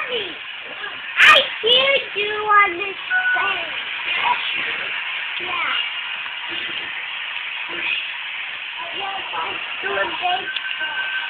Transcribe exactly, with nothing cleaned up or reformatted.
Mommy, I hear you on this thing. Yeah. Yes, I'm doing big.